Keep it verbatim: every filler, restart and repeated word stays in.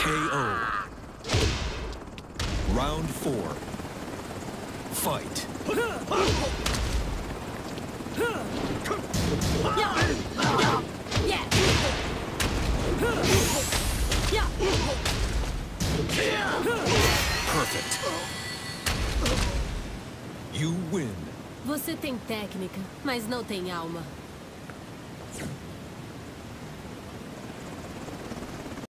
K O. Round four. Fight. Perfect. You win. Você tem técnica, mas não tem alma.